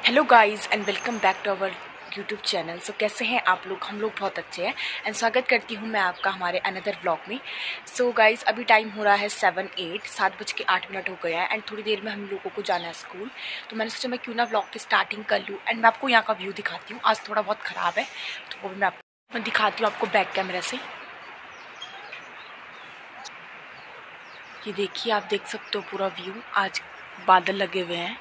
Hello guys and welcome back to our YouTube channel. So कैसे हैं आप लोग? हम लोग बहुत अच्छे हैं एंड स्वागत करती हूं मैं आपका हमारे अनदर व्लॉग में। सो गाइस अभी टाइम हो रहा है 7:08 हो गया है एंड थोड़ी देर में हम लोगों को जाना है स्कूल। तो मैंने सोचा मैं क्यों ना व्लॉग की स्टार्टिंग कर लूँ एंड मैं आपको यहाँ का व्यू दिखाती हूँ। आज थोड़ा बहुत ख़राब है तो वो भी मैं दिखाती हूँ आपको बैक कैमरा से। ये देखिए, आप देख सकते हो पूरा व्यू। आज बादल लगे हुए हैं।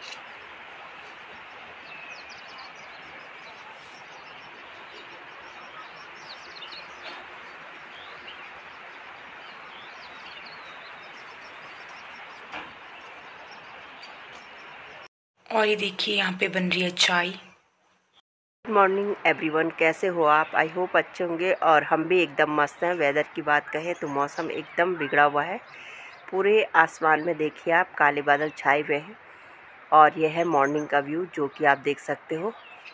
और ये देखिए यहाँ पे बन रही है चाय। गुड मॉर्निंग एवरीवन, कैसे हो आप? आई होप अच्छे होंगे और हम भी एकदम मस्त हैं। वेदर की बात कहें तो मौसम एकदम बिगड़ा हुआ है। पूरे आसमान में देखिए आप, काले बादल छाए हुए हैं और यह है मॉर्निंग का व्यू जो कि आप देख सकते हो।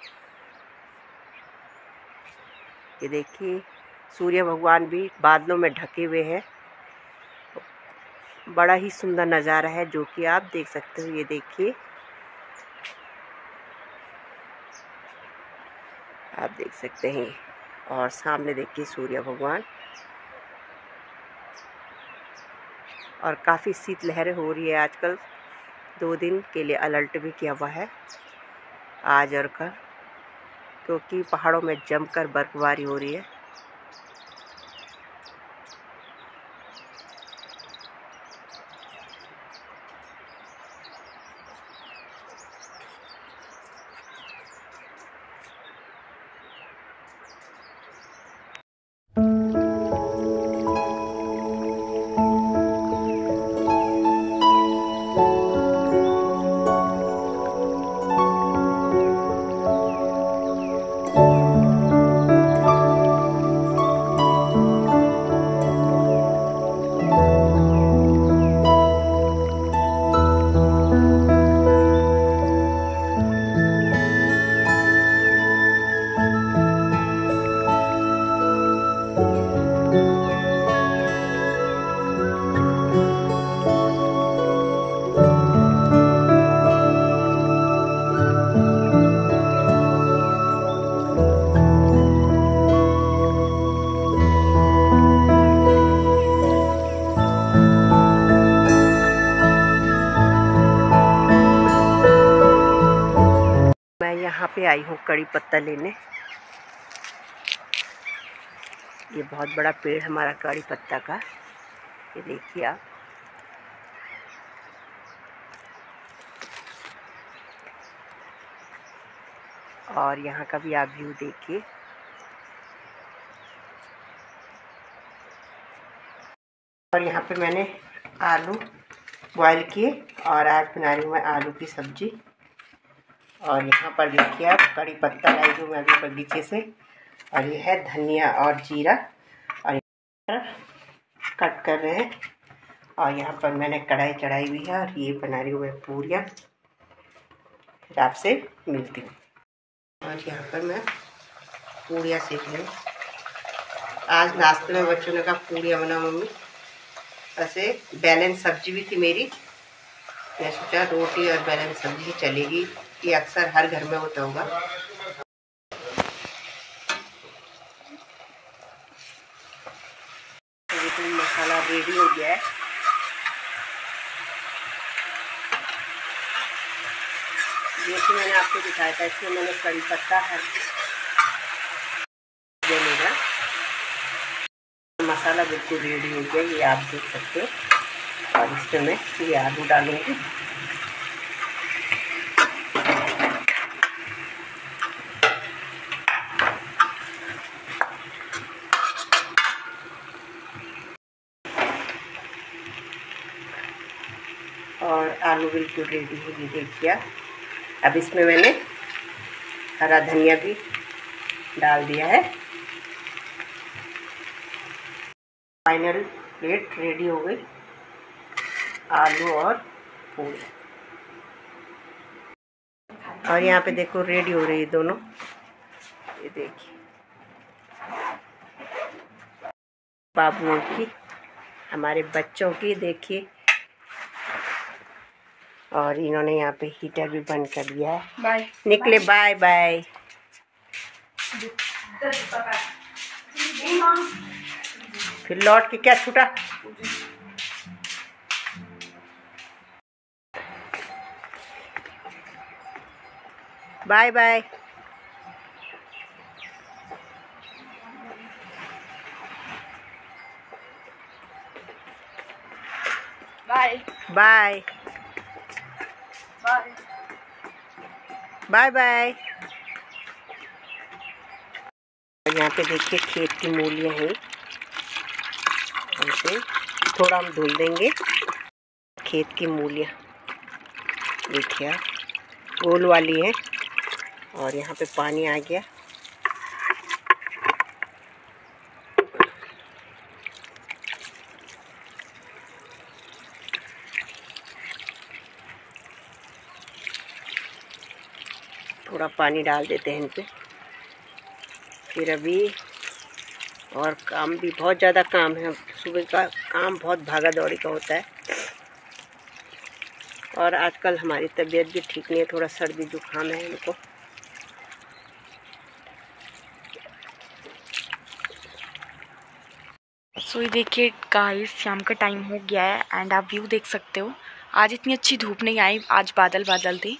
ये देखिए सूर्य भगवान भी बादलों में ढके हुए हैं। बड़ा ही सुंदर नज़ारा है जो कि आप देख सकते हो। ये देखिए, आप देख सकते हैं और सामने देखिए सूर्य भगवान। और काफ़ी शीतलहरें हो रही है आजकल। 2 दिन के लिए अलर्ट भी किया हुआ है आज और कल, क्योंकि पहाड़ों में जमकर बर्फबारी हो रही है। मैं यहाँ पे आई हूँ कड़ी पत्ता लेने। ये बहुत बड़ा पेड़ हमारा कड़ी पत्ता का, ये देखिए आप। और यहाँ का भी आप व्यू देखिए। और यहाँ पे मैंने आलू बॉयल किए और आज बना रही हूँ मैं आलू की सब्जी। और यहाँ पर देखिए आप, कड़ी पत्ता लाई हूँ मैं अभी बगीचे से। और ये है धनिया और जीरा, और कट कर रहे हैं। और यहाँ पर मैंने कढ़ाई चढ़ाई हुई है और ये बना रही हूँ मैं पूरियाँ। फिर आपसे मिलती हूँ। और यहाँ पर मैं पूरियाँ सेक रही हूँ। आज नाश्ते में बच्चों ने कहा पूरियाँ बना मम्मी। वैसे बैलेंस सब्जी भी थी मेरी, मैं सोचा रोटी और बैलेंस सब्जी ही चलेगी। ये अक्सर हर घर में होता होगा। तो मसाला रेडी हो गया है। ये तो मैंने आपको दिखाया था, इसमें मैंने कड़ी पत्ता है मेरा मसाला बिल्कुल रेडी हो गया, ये आप देख सकते हो। और इसमें मैं ये आलू डालूंगी। और आलू बिल्कुल रेडी हो गई देखिए। अब इसमें मैंने हरा धनिया भी डाल दिया है। फाइनल प्लेट रेडी हो गई, आलू और पूरी। और यहाँ पे देखो रेडी हो रही है दोनों, ये देखिए बाबुओं की, हमारे बच्चों की। देखिए और इन्होंने यहाँ पे हीटर भी बंद कर दिया है। बाय निकले, बाय बाय। फिर लौट के क्या छूटा। Bye bye. Bye bye bye bye bye. यहाँ पे देखिए खेत की मूलियाँ हैं, हमसे थोड़ा हम धुल देंगे। खेत की मूलियाँ देखिए आप, गोल वाली है, और यहाँ पे पानी आ गया। थोड़ा पानी डाल देते हैं इन पे। फिर अभी और काम भी बहुत ज़्यादा काम है, सुबह का काम बहुत भागा दौड़ी का होता है। और आजकल हमारी तबीयत भी ठीक नहीं है, थोड़ा सर्दी जुकाम है हमको। सो ये देखिए गाइस, शाम का टाइम हो गया है एंड आप व्यू देख सकते हो। आज इतनी अच्छी धूप नहीं आई, आज बादल बादल थे।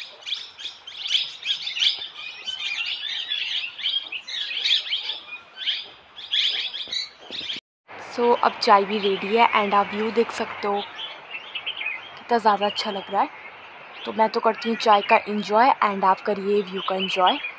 सो अब चाय भी रेडी है एंड आप व्यू देख सकते हो कितना ज़्यादा अच्छा लग रहा है। तो मैं तो करती हूँ चाय का एंजॉय एंड आप करिए व्यू का एंजॉय।